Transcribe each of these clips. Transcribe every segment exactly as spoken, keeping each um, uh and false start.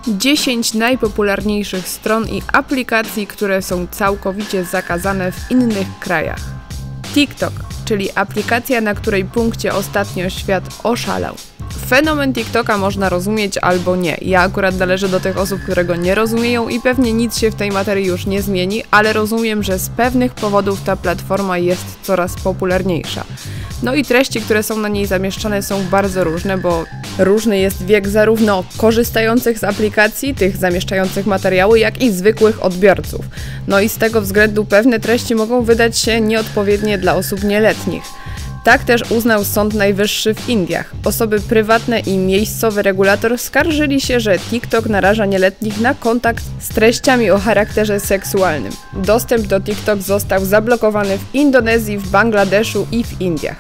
dziesięć najpopularniejszych stron i aplikacji, które są całkowicie zakazane w innych krajach. TikTok, czyli aplikacja, na której punkcie ostatnio świat oszalał. Fenomen TikToka można rozumieć albo nie. Ja akurat należę do tych osób, które go nie rozumieją i pewnie nic się w tej materii już nie zmieni, ale rozumiem, że z pewnych powodów ta platforma jest coraz popularniejsza. No i treści, które są na niej zamieszczane, są bardzo różne, bo różny jest wiek zarówno korzystających z aplikacji, tych zamieszczających materiały, jak i zwykłych odbiorców. No i z tego względu pewne treści mogą wydać się nieodpowiednie dla osób nieletnich. Tak też uznał Sąd Najwyższy w Indiach. Osoby prywatne i miejscowy regulator skarżyli się, że TikTok naraża nieletnich na kontakt z treściami o charakterze seksualnym. Dostęp do TikTok został zablokowany w Indonezji, w Bangladeszu i w Indiach.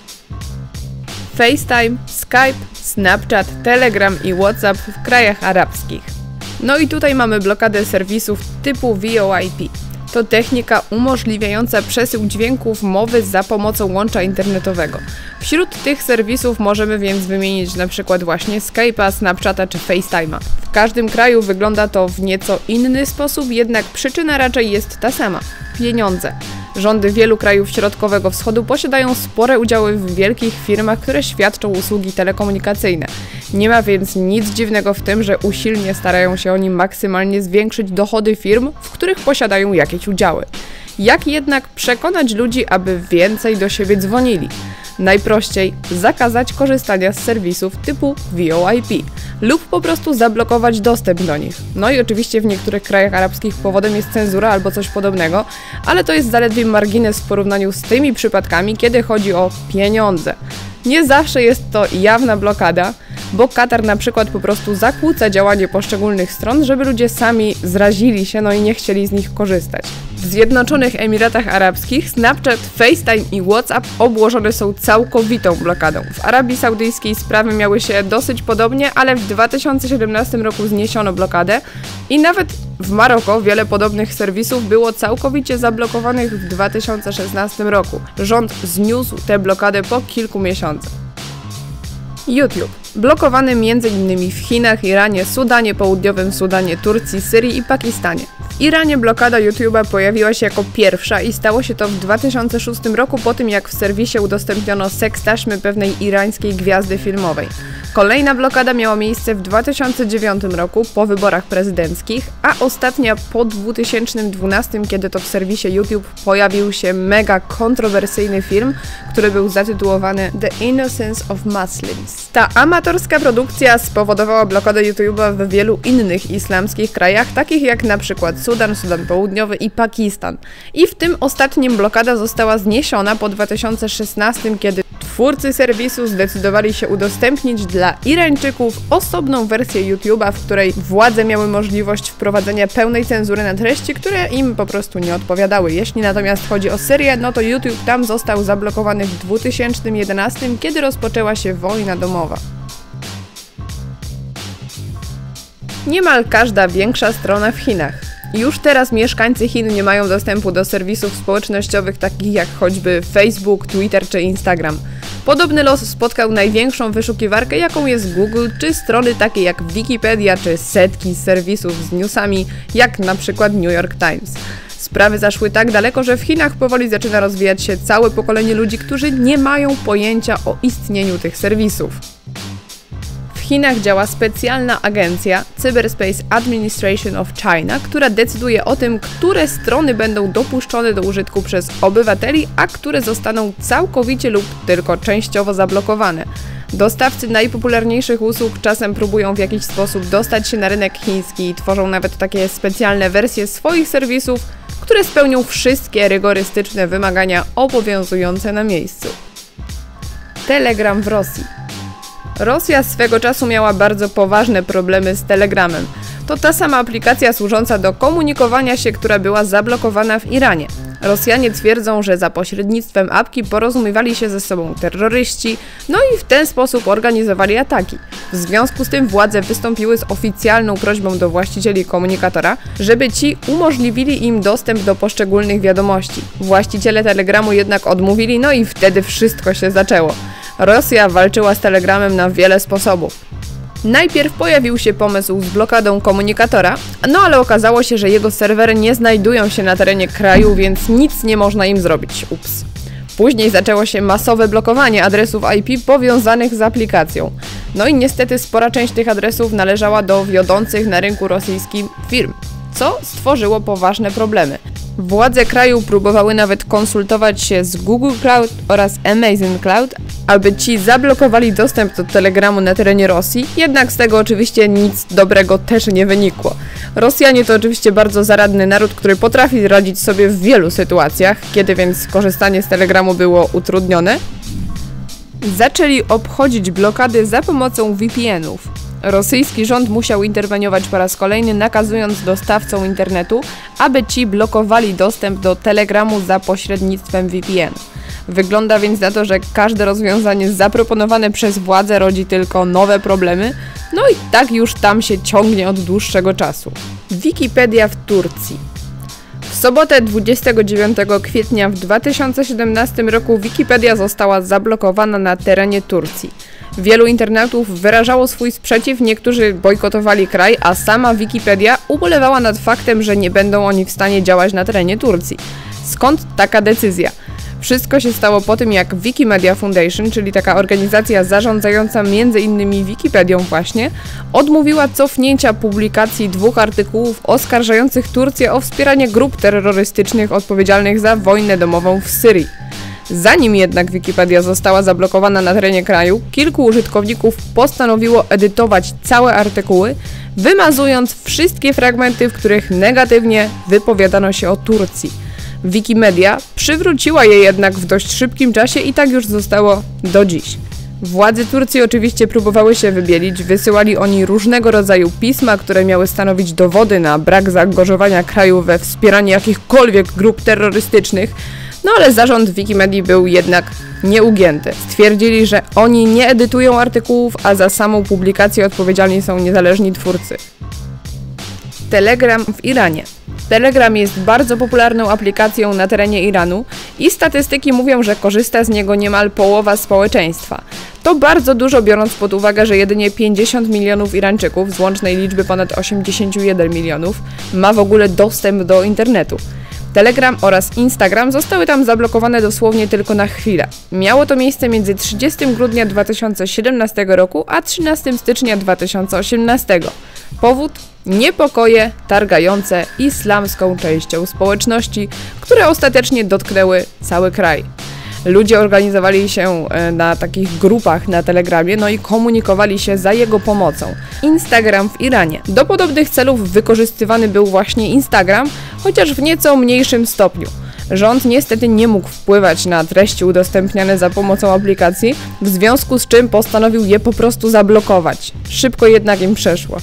FaceTime, Skype, Snapchat, Telegram i WhatsApp w krajach arabskich. No i tutaj mamy blokadę serwisów typu V O I P. To technika umożliwiająca przesył dźwięków mowy za pomocą łącza internetowego. Wśród tych serwisów możemy więc wymienić na przykład właśnie Skype'a, Snapchata czy FaceTime'a. W każdym kraju wygląda to w nieco inny sposób, jednak przyczyna raczej jest ta sama – pieniądze. Rządy wielu krajów Środkowego Wschodu posiadają spore udziały w wielkich firmach, które świadczą usługi telekomunikacyjne. Nie ma więc nic dziwnego w tym, że usilnie starają się oni maksymalnie zwiększyć dochody firm, w których posiadają jakieś udziały. Jak jednak przekonać ludzi, aby więcej do siebie dzwonili? Najprościej zakazać korzystania z serwisów typu V O I P lub po prostu zablokować dostęp do nich. No i oczywiście w niektórych krajach arabskich powodem jest cenzura albo coś podobnego, ale to jest zaledwie margines w porównaniu z tymi przypadkami, kiedy chodzi o pieniądze. Nie zawsze jest to jawna blokada, bo Katar na przykład po prostu zakłóca działanie poszczególnych stron, żeby ludzie sami zrazili się, no i nie chcieli z nich korzystać. W Zjednoczonych Emiratach Arabskich Snapchat, FaceTime i WhatsApp obłożone są całkowitą blokadą. W Arabii Saudyjskiej sprawy miały się dosyć podobnie, ale w dwa tysiące siedemnastym roku zniesiono blokadę i nawet w Maroko wiele podobnych serwisów było całkowicie zablokowanych w dwa tysiące szesnastym roku. Rząd zniósł tę blokadę po kilku miesiącach. YouTube. Blokowany między innymi w Chinach, Iranie, Sudanie Południowym, Sudanie, Turcji, Syrii i Pakistanie. W Iranie blokada YouTube'a pojawiła się jako pierwsza i stało się to w dwa tysiące szóstym roku po tym, jak w serwisie udostępniono seks taśmy pewnej irańskiej gwiazdy filmowej. Kolejna blokada miała miejsce w dwa tysiące dziewiątym roku po wyborach prezydenckich, a ostatnia po dwa tysiące dwunastym, kiedy to w serwisie YouTube pojawił się mega kontrowersyjny film, który był zatytułowany The Innocence of Muslims. Ta amatorska produkcja spowodowała blokadę YouTube'a w wielu innych islamskich krajach, takich jak na przykład Sudan, Sudan Południowy i Pakistan. I w tym ostatnim blokada została zniesiona po dwa tysiące szesnastym, kiedy twórcy serwisu zdecydowali się udostępnić dla Irańczyków osobną wersję YouTube'a, w której władze miały możliwość wprowadzenia pełnej cenzury na treści, które im po prostu nie odpowiadały. Jeśli natomiast chodzi o Syrię, no to YouTube tam został zablokowany w dwa tysiące jedenastym, kiedy rozpoczęła się wojna domowa. Niemal każda większa strona w Chinach. Już teraz mieszkańcy Chin nie mają dostępu do serwisów społecznościowych takich jak choćby Facebook, Twitter czy Instagram. Podobny los spotkał największą wyszukiwarkę, jaką jest Google, czy strony takie jak Wikipedia, czy setki serwisów z newsami, jak na przykład New York Times. Sprawy zaszły tak daleko, że w Chinach powoli zaczyna rozwijać się całe pokolenie ludzi, którzy nie mają pojęcia o istnieniu tych serwisów. W Chinach działa specjalna agencja Cyberspace Administration of China, która decyduje o tym, które strony będą dopuszczone do użytku przez obywateli, a które zostaną całkowicie lub tylko częściowo zablokowane. Dostawcy najpopularniejszych usług czasem próbują w jakiś sposób dostać się na rynek chiński i tworzą nawet takie specjalne wersje swoich serwisów, które spełnią wszystkie rygorystyczne wymagania obowiązujące na miejscu. Telegram w Rosji. Rosja swego czasu miała bardzo poważne problemy z Telegramem. To ta sama aplikacja służąca do komunikowania się, która była zablokowana w Iranie. Rosjanie twierdzą, że za pośrednictwem apki porozumiewali się ze sobą terroryści, no i w ten sposób organizowali ataki. W związku z tym władze wystąpiły z oficjalną prośbą do właścicieli komunikatora, żeby ci umożliwili im dostęp do poszczególnych wiadomości. Właściciele Telegramu jednak odmówili, no i wtedy wszystko się zaczęło. Rosja walczyła z Telegramem na wiele sposobów. Najpierw pojawił się pomysł z blokadą komunikatora, no ale okazało się, że jego serwery nie znajdują się na terenie kraju, więc nic nie można im zrobić. Ups. Później zaczęło się masowe blokowanie adresów I P powiązanych z aplikacją. No i niestety spora część tych adresów należała do wiodących na rynku rosyjskim firm, co stworzyło poważne problemy. Władze kraju próbowały nawet konsultować się z Google Cloud oraz Amazon Cloud, aby ci zablokowali dostęp do Telegramu na terenie Rosji, jednak z tego oczywiście nic dobrego też nie wynikło. Rosjanie to oczywiście bardzo zaradny naród, który potrafi radzić sobie w wielu sytuacjach, kiedy więc korzystanie z Telegramu było utrudnione. Zaczęli obchodzić blokady za pomocą V P N-ów. Rosyjski rząd musiał interweniować po raz kolejny, nakazując dostawcom internetu, aby ci blokowali dostęp do Telegramu za pośrednictwem V P N. Wygląda więc na to, że każde rozwiązanie zaproponowane przez władze rodzi tylko nowe problemy, no i tak już tam się ciągnie od dłuższego czasu. Wikipedia w Turcji. W sobotę dwudziestego dziewiątego kwietnia w dwa tysiące siedemnastym roku Wikipedia została zablokowana na terenie Turcji. Wielu internautów wyrażało swój sprzeciw, niektórzy bojkotowali kraj, a sama Wikipedia ubolewała nad faktem, że nie będą oni w stanie działać na terenie Turcji. Skąd taka decyzja? Wszystko się stało po tym, jak Wikimedia Foundation, czyli taka organizacja zarządzająca między innymi Wikipedią właśnie, odmówiła cofnięcia publikacji dwóch artykułów oskarżających Turcję o wspieranie grup terrorystycznych odpowiedzialnych za wojnę domową w Syrii. Zanim jednak Wikipedia została zablokowana na terenie kraju, kilku użytkowników postanowiło edytować całe artykuły, wymazując wszystkie fragmenty, w których negatywnie wypowiadano się o Turcji. Wikimedia przywróciła je jednak w dość szybkim czasie i tak już zostało do dziś. Władze Turcji oczywiście próbowały się wybielić, wysyłali oni różnego rodzaju pisma, które miały stanowić dowody na brak zaangażowania kraju we wspieranie jakichkolwiek grup terrorystycznych, no ale zarząd Wikimedii był jednak nieugięty. Stwierdzili, że oni nie edytują artykułów, a za samą publikację odpowiedzialni są niezależni twórcy. Telegram w Iranie. Telegram jest bardzo popularną aplikacją na terenie Iranu i statystyki mówią, że korzysta z niego niemal połowa społeczeństwa. To bardzo dużo, biorąc pod uwagę, że jedynie pięćdziesiąt milionów Irańczyków z łącznej liczby ponad osiemdziesiąt jeden milionów ma w ogóle dostęp do internetu. Telegram oraz Instagram zostały tam zablokowane dosłownie tylko na chwilę. Miało to miejsce między trzydziestego grudnia dwa tysiące siedemnastego roku a trzynastego stycznia dwa tysiące osiemnastego. Powód? Niepokoje targające islamską częścią społeczności, które ostatecznie dotknęły cały kraj. Ludzie organizowali się na takich grupach na Telegramie, no i komunikowali się za jego pomocą. Instagram w Iranie. Do podobnych celów wykorzystywany był właśnie Instagram, chociaż w nieco mniejszym stopniu. Rząd niestety nie mógł wpływać na treści udostępniane za pomocą aplikacji, w związku z czym postanowił je po prostu zablokować. Szybko jednak im przeszło.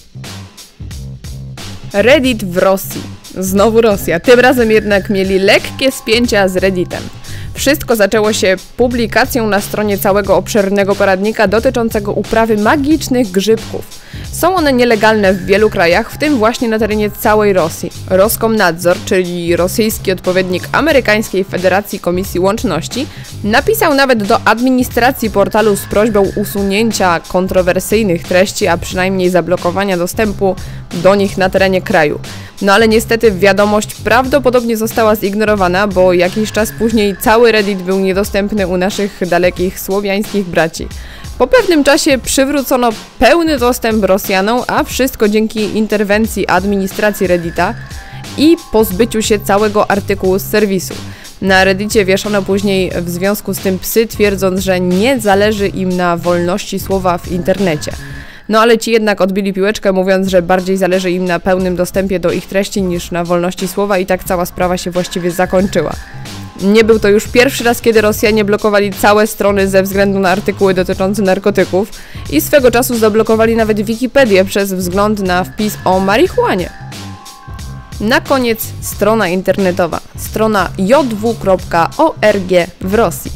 Reddit w Rosji. Znowu Rosja. Tym razem jednak mieli lekkie spięcia z Redditem. Wszystko zaczęło się publikacją na stronie całego obszernego poradnika dotyczącego uprawy magicznych grzybków. Są one nielegalne w wielu krajach, w tym właśnie na terenie całej Rosji. Roskomnadzor, czyli rosyjski odpowiednik amerykańskiej Federacji Komisji Łączności, napisał nawet do administracji portalu z prośbą usunięcia kontrowersyjnych treści, a przynajmniej zablokowania dostępu do nich na terenie kraju. No ale niestety wiadomość prawdopodobnie została zignorowana, bo jakiś czas później cały Reddit był niedostępny u naszych dalekich słowiańskich braci. Po pewnym czasie przywrócono pełny dostęp Rosjanom, a wszystko dzięki interwencji administracji Reddita i pozbyciu się całego artykułu z serwisu. Na Reddicie wieszono później w związku z tym psy, twierdząc, że nie zależy im na wolności słowa w internecie. No ale ci jednak odbili piłeczkę, mówiąc, że bardziej zależy im na pełnym dostępie do ich treści niż na wolności słowa i tak cała sprawa się właściwie zakończyła. Nie był to już pierwszy raz, kiedy Rosjanie blokowali całe strony ze względu na artykuły dotyczące narkotyków i swego czasu zablokowali nawet Wikipedię przez wzgląd na wpis o marihuanie. Na koniec strona internetowa, strona j w kropka org w Rosji.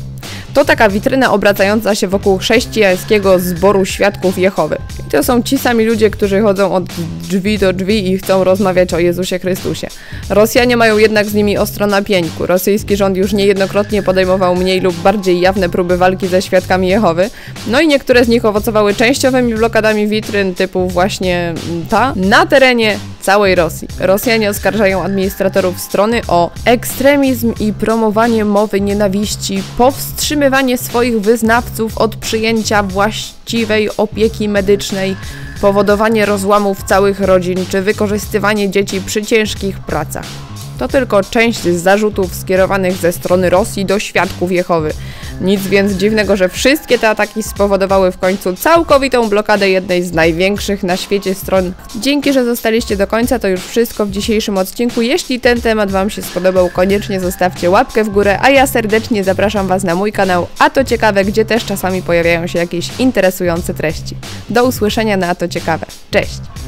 To taka witryna obracająca się wokół chrześcijańskiego zboru Świadków Jehowy. I to są ci sami ludzie, którzy chodzą od drzwi do drzwi i chcą rozmawiać o Jezusie Chrystusie. Rosjanie mają jednak z nimi ostro na pieńku. Rosyjski rząd już niejednokrotnie podejmował mniej lub bardziej jawne próby walki ze Świadkami Jehowy. No i niektóre z nich owocowały częściowymi blokadami witryn typu właśnie ta na terenie całej Rosji. Rosjanie oskarżają administratorów strony o ekstremizm i promowanie mowy nienawiści, powstrzymywanie swoich wyznawców od przyjęcia właściwej opieki medycznej, powodowanie rozłamów całych rodzin czy wykorzystywanie dzieci przy ciężkich pracach. To tylko część z zarzutów skierowanych ze strony Rosji do Świadków Jehowy. Nic więc dziwnego, że wszystkie te ataki spowodowały w końcu całkowitą blokadę jednej z największych na świecie stron. Dzięki, że zostaliście do końca, to już wszystko w dzisiejszym odcinku. Jeśli ten temat Wam się spodobał, koniecznie zostawcie łapkę w górę, a ja serdecznie zapraszam Was na mój kanał A to Ciekawe, gdzie też czasami pojawiają się jakieś interesujące treści. Do usłyszenia na A to Ciekawe. Cześć!